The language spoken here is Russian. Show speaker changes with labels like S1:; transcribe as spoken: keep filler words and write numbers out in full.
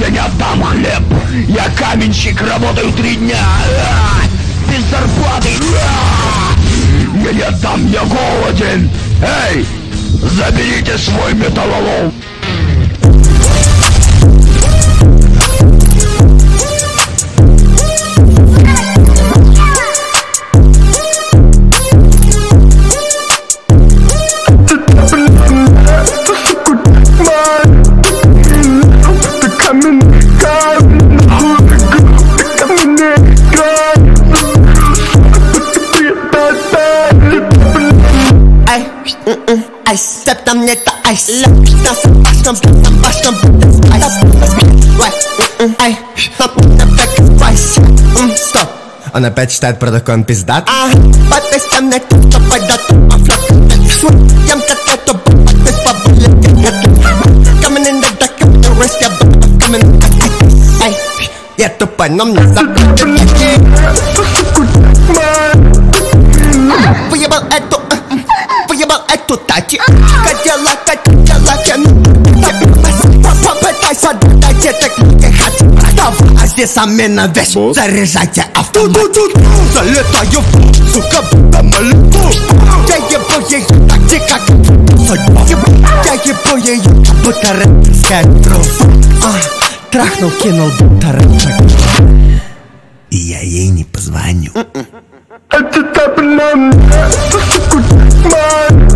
S1: Я не отдам хлеб. Я каменщик, работаю три дня. А, без зарплаты. А, я не отдам, я голоден. Эй, заберите свой металлолом.
S2: Ice, step там нет ice. Нас опасным, нам башням будет ice. Right, ай, нам опять spice. Стоп, он опять считает про такой, он пиздат. А, подписям на то, что пойдет по флаг. Ям котлету, подпись по буллете. Coming in the dark, coming in the rest, я буду coming. Ай, я тупой, но мне забыли. Выебал эту, выебал эту тачи. Хотела, хотела, попытайся дать это клики. А здесь амена вещь. Заряжайте автомат. Залетаю в сука, будто малюку. Я ебу ее так же, как судьба. Я ебу ее, как будто рэперская труфа. Трахнул, кинул, будто рэпер. И я ей не позвоню. Это так нам, сука,